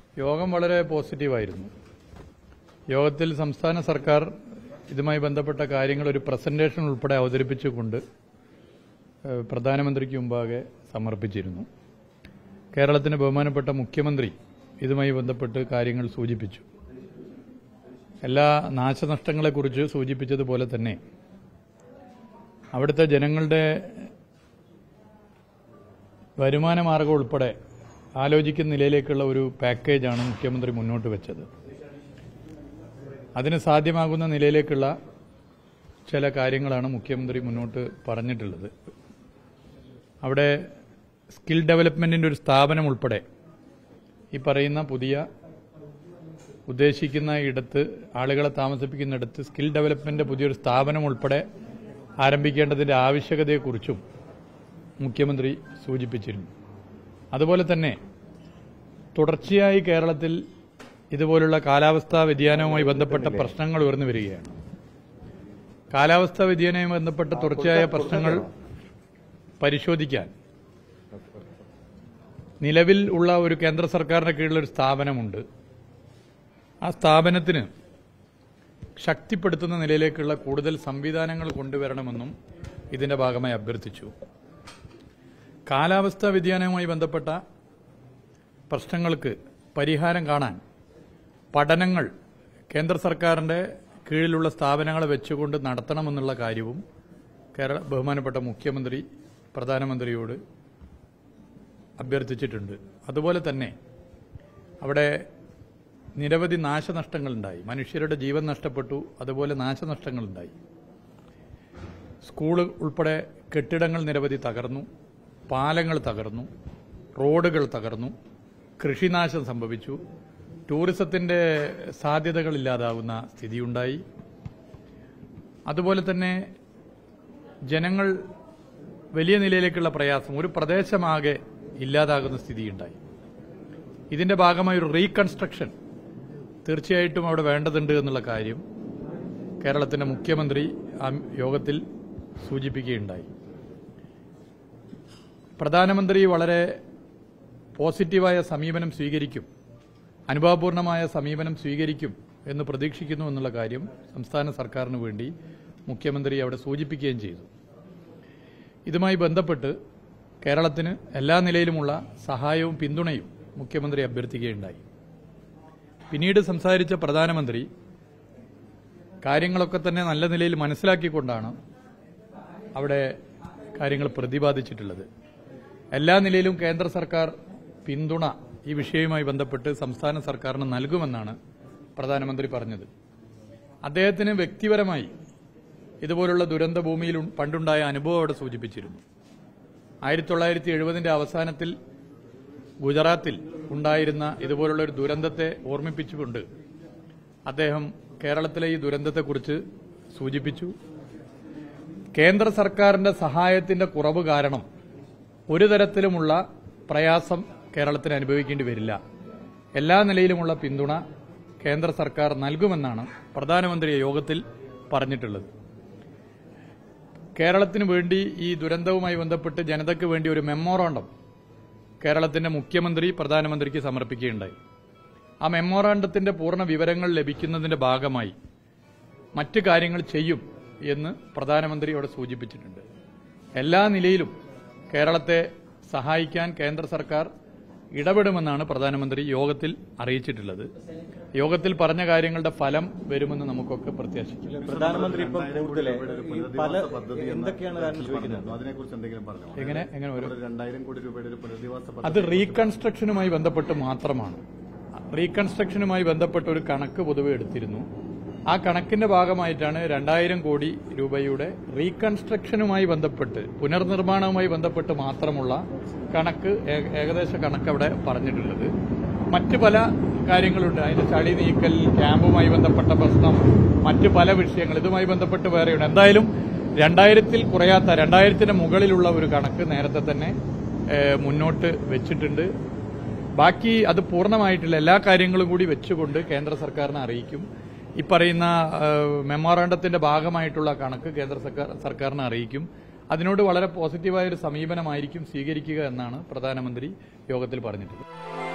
യോഗം വളരെ പോസിറ്റീവായിരുന്നു. യോഗത്തിൽ സംസ്ഥാന സർക്കാർ ഇതുമായി ബന്ധപ്പെട്ട കാര്യങ്ങൾ ഒരു പ്രസന്റേഷൻ ഉൾപ്പെടെ അവതരിപ്പിച്ചുകൊണ്ട് പ്രധാനമന്ത്രിക്ക് മുമ്പാകെ സമർപ്പിച്ചിരുന്നു. കേരളത്തിന് ബഹുമാനപ്പെട്ട മുഖ്യമന്ത്രി ഇതുമായി ബന്ധപ്പെട്ട് കാര്യങ്ങൾ സൂചിപ്പിച്ചു. എല്ലാ നാശനഷ്ടങ്ങളെക്കുറിച്ച് സൂചിപ്പിച്ചതുപോലെ തന്നെ അവിടുത്തെ ജനങ്ങളുടെ വരുമാന മാർഗം ഉൾപ്പെടെ ആലോചിക്കുന്ന നിലയിലേക്കുള്ള ഒരു പാക്കേജാണ് മുഖ്യമന്ത്രി മുന്നോട്ട് വെച്ചത്. അതിന് സാധ്യമാകുന്ന നിലയിലേക്കുള്ള ചില കാര്യങ്ങളാണ് മുഖ്യമന്ത്രി മുന്നോട്ട് പറഞ്ഞിട്ടുള്ളത്. അവിടെ സ്കിൽ ഡെവലപ്മെന്റിന്റെ ഒരു സ്ഥാപനം ഉൾപ്പെടെ ഈ പറയുന്ന പുതിയ ഉദ്ദേശിക്കുന്ന ഇടത്ത് ആളുകളെ താമസിപ്പിക്കുന്നിടത്ത് സ്കിൽ ഡെവലപ്മെന്റ് പുതിയൊരു സ്ഥാപനം ഉൾപ്പെടെ ആരംഭിക്കേണ്ടതിന്റെ ആവശ്യകതയെക്കുറിച്ചും മുഖ്യമന്ത്രി സൂചിപ്പിച്ചിരുന്നു. അതുപോലെ തന്നെ തുടർച്ചയായി കേരളത്തിൽ ഇതുപോലുള്ള കാലാവസ്ഥാ വ്യതിയാനവുമായി ബന്ധപ്പെട്ട പ്രശ്നങ്ങൾ ഉയർന്നു വരികയാണ്. കാലാവസ്ഥാ വ്യതിയാനവുമായി ബന്ധപ്പെട്ട തുടർച്ചയായ പ്രശ്നങ്ങൾ പരിശോധിക്കാൻ നിലവിൽ ഉള്ള ഒരു കേന്ദ്ര സർക്കാരിന്റെ കീഴിലൊരു സ്ഥാപനമുണ്ട്. ആ സ്ഥാപനത്തിന് ശക്തിപ്പെടുത്തുന്ന നിലയിലേക്കുള്ള കൂടുതൽ സംവിധാനങ്ങൾ കൊണ്ടുവരണമെന്നും ഇതിന്റെ ഭാഗമായി അഭ്യർത്ഥിച്ചു. കാലാവസ്ഥാ വ്യതിയാനവുമായി ബന്ധപ്പെട്ട പ്രശ്നങ്ങൾക്ക് പരിഹാരം കാണാൻ പഠനങ്ങൾ കേന്ദ്ര സർക്കാരിന്റെ കീഴിലുള്ള സ്ഥാപനങ്ങളെ വെച്ചുകൊണ്ട് നടത്തണമെന്നുള്ള കാര്യവും ബഹുമാനപ്പെട്ട മുഖ്യമന്ത്രി പ്രധാനമന്ത്രിയോട് അഭ്യർത്ഥിച്ചിട്ടുണ്ട്. അതുപോലെ തന്നെ അവിടെ നിരവധി നാശനഷ്ടങ്ങളുണ്ടായി. മനുഷ്യരുടെ ജീവൻ നഷ്ടപ്പെട്ടു. അതുപോലെ നാശനഷ്ടങ്ങളുണ്ടായി. സ്കൂൾ ഉൾപ്പെടെ കെട്ടിടങ്ങൾ നിരവധി തകർന്നു. പാലങ്ങൾ തകർന്നു. റോഡുകൾ തകർന്നു. കൃഷിനാശം സംഭവിച്ചു. ടൂറിസത്തിന്റെ സാധ്യതകളില്ലാതാവുന്ന സ്ഥിതിയുണ്ടായി. അതുപോലെ തന്നെ ജനങ്ങൾ വലിയ നിലയിലേക്കുള്ള പ്രയാസം, ഒരു പ്രദേശമാകെ ഇല്ലാതാകുന്ന സ്ഥിതിയുണ്ടായി. ഇതിന്റെ ഭാഗമായി ഒരു റീകൺസ്ട്രക്ഷൻ തീർച്ചയായിട്ടും അവിടെ വേണ്ടതുണ്ട് എന്നുള്ള കാര്യം കേരളത്തിന്റെ മുഖ്യമന്ത്രി ആ യോഗത്തിൽ സൂചിപ്പിക്കുകയുണ്ടായി. പ്രധാനമന്ത്രി വളരെ പോസിറ്റീവായ സമീപനം സ്വീകരിക്കും, അനുഭാവപൂർണമായ സമീപനം സ്വീകരിക്കും എന്ന് പ്രതീക്ഷിക്കുന്നു എന്നുള്ള കാര്യം സംസ്ഥാന സർക്കാരിന് വേണ്ടി മുഖ്യമന്ത്രി അവിടെ സൂചിപ്പിക്കുകയും ചെയ്തു. ഇതുമായി ബന്ധപ്പെട്ട് കേരളത്തിന് എല്ലാ നിലയിലുമുള്ള സഹായവും പിന്തുണയും മുഖ്യമന്ത്രി അഭ്യർത്ഥിക്കുകയുണ്ടായി. പിന്നീട് സംസാരിച്ച പ്രധാനമന്ത്രി കാര്യങ്ങളൊക്കെ തന്നെ നല്ല നിലയിൽ മനസ്സിലാക്കിക്കൊണ്ടാണ് അവിടെ കാര്യങ്ങൾ പ്രതിപാദിച്ചിട്ടുള്ളത്. എല്ലാ നിലയിലും കേന്ദ്ര സർക്കാർ പിന്തുണ ഈ വിഷയവുമായി ബന്ധപ്പെട്ട് സംസ്ഥാന സർക്കാരിന് നൽകുമെന്നാണ് പ്രധാനമന്ത്രി പറഞ്ഞത്. അദ്ദേഹത്തിന് വ്യക്തിപരമായി ഇതുപോലുള്ള ദുരന്ത ഭൂമിയിൽ പണ്ടുണ്ടായ അനുഭവം അവിടെ സൂചിപ്പിച്ചിരുന്നു. 1970 അവസാനത്തിൽ ഗുജറാത്തിൽ ഉണ്ടായിരുന്ന ഇതുപോലുള്ള ഒരു ദുരന്തത്തെ ഓർമ്മിപ്പിച്ചുകൊണ്ട് അദ്ദേഹം കേരളത്തിലെ ഈ ദുരന്തത്തെക്കുറിച്ച് സൂചിപ്പിച്ചു. കേന്ദ്ര സർക്കാരിന്റെ സഹായത്തിന്റെ കുറവ് കാരണം ഒരു തരത്തിലുമുള്ള പ്രയാസം കേരളത്തിന് അനുഭവിക്കേണ്ടി വരില്ല. എല്ലാ നിലയിലുമുള്ള പിന്തുണ കേന്ദ്ര സർക്കാർ നൽകുമെന്നാണ് പ്രധാനമന്ത്രി യോഗത്തിൽ പറഞ്ഞിട്ടുള്ളത്. കേരളത്തിന് വേണ്ടി ഈ ദുരന്തവുമായി ബന്ധപ്പെട്ട് ജനതയ്ക്ക് വേണ്ടി ഒരു മെമ്മോറാണ്ടം കേരളത്തിന്റെ മുഖ്യമന്ത്രി പ്രധാനമന്ത്രിക്ക് സമർപ്പിക്കുകയുണ്ടായി. ആ മെമ്മോറാണ്ടത്തിന്റെ പൂർണ്ണ വിവരങ്ങൾ ലഭിക്കുന്നതിന്റെ ഭാഗമായി മറ്റ് കാര്യങ്ങൾ ചെയ്യും എന്ന് പ്രധാനമന്ത്രി അവിടെ സൂചിപ്പിച്ചിട്ടുണ്ട്. എല്ലാ നിലയിലും കേരളത്തെ സഹായിക്കാൻ കേന്ദ്ര സർക്കാർ ഇടപെടുമെന്നാണ് പ്രധാനമന്ത്രി യോഗത്തിൽ അറിയിച്ചിട്ടുള്ളത്. യോഗത്തിൽ പറഞ്ഞ കാര്യങ്ങളുടെ ഫലം വരുമെന്ന് നമുക്കൊക്കെ പ്രത്യാശിക്കാം. പ്രധാനമന്ത്രി അത് റീകൺസ്ട്രക്ഷനുമായി ബന്ധപ്പെട്ട് മാത്രമാണ്. റീകൺസ്ട്രക്ഷനുമായി ബന്ധപ്പെട്ട ഒരു കണക്ക് പൊതുവെ എടുത്തിരുന്നു. ആ കണക്കിന്റെ ഭാഗമായിട്ടാണ് 2000 കോടി രൂപയുടെ റീകൺസ്ട്രക്ഷനുമായി ബന്ധപ്പെട്ട് പുനർനിർമ്മാണവുമായി ബന്ധപ്പെട്ട് മാത്രമുള്ള കണക്ക്, ഏകദേശ കണക്ക് അവിടെ പറഞ്ഞിട്ടുള്ളത്. മറ്റ് പല കാര്യങ്ങളുണ്ട്. അതിന്റെ ചളി നീക്കൽ, ക്യാമ്പുമായി ബന്ധപ്പെട്ട പ്രശ്നം, മറ്റ് പല വിഷയങ്ങൾ ഇതുമായി ബന്ധപ്പെട്ട് വേറെയുണ്ട്. എന്തായാലും 2000-ൽ കുറയാത്ത 2000-ന് മുകളിലുള്ള ഒരു കണക്ക് നേരത്തെ തന്നെ മുന്നോട്ട് വെച്ചിട്ടുണ്ട്. ബാക്കി അത് പൂർണ്ണമായിട്ടുള്ള എല്ലാ കാര്യങ്ങളും കൂടി വെച്ചുകൊണ്ട് കേന്ദ്ര സർക്കാരിനെ അറിയിക്കും. ഈ പറയുന്ന മെമ്മോറാണ്ടത്തിന്റെ ഭാഗമായിട്ടുള്ള കണക്ക് കേന്ദ്ര സർക്കാരിനെ അറിയിക്കും. അതിനോട് വളരെ പോസിറ്റീവായ ഒരു സമീപനമായിരിക്കും സ്വീകരിക്കുക എന്നാണ് പ്രധാനമന്ത്രി യോഗത്തിൽ പറഞ്ഞിട്ടുള്ളത്.